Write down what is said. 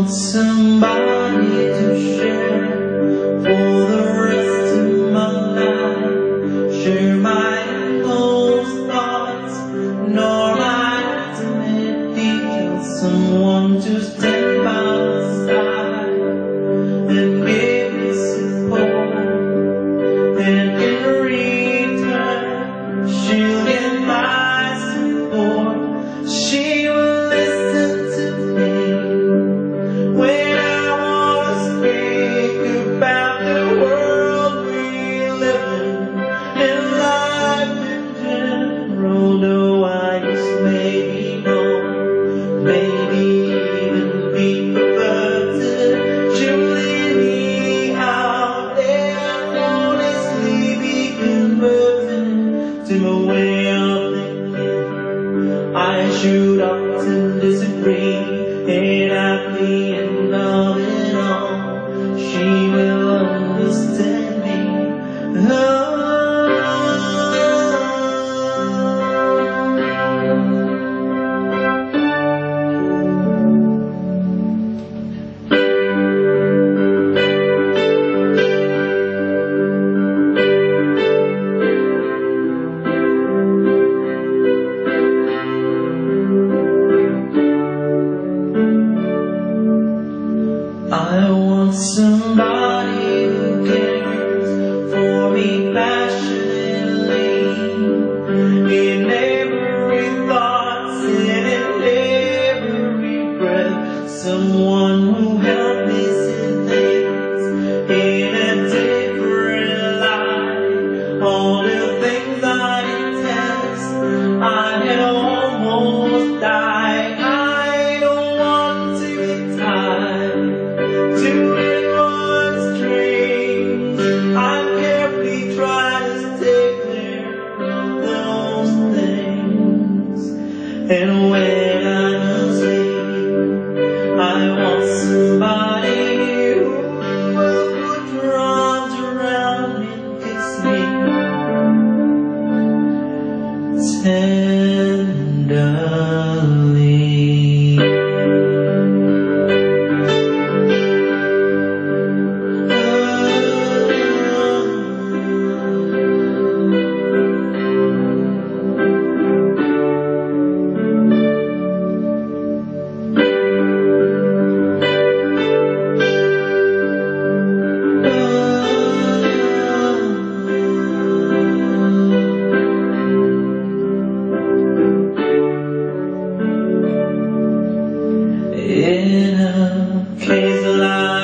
somebody to share for the rest of my life. Share my inmost thoughts, nor my intimate details. Someone to stand by my side and give me support, and in return she'll get my support. She will listen to me when I wanna speak about the world we live in and life in general. Though I just maybe know, maybe even be preferred to leave me out there, honestly be converted to my way of thinking. I should often disagree, and at the end of it all, she will understand me. I want somebody who cares for me passionately, in every thought and in every breath. Someone who helped me see things in a different light. All the things I detest, I had almost died. I don't want to be tied to anyone's dreams. I carefully try to stay clear of those things. And when I'm asleep, I want somebody who will put their arms around me and kiss me tenderly. In a case like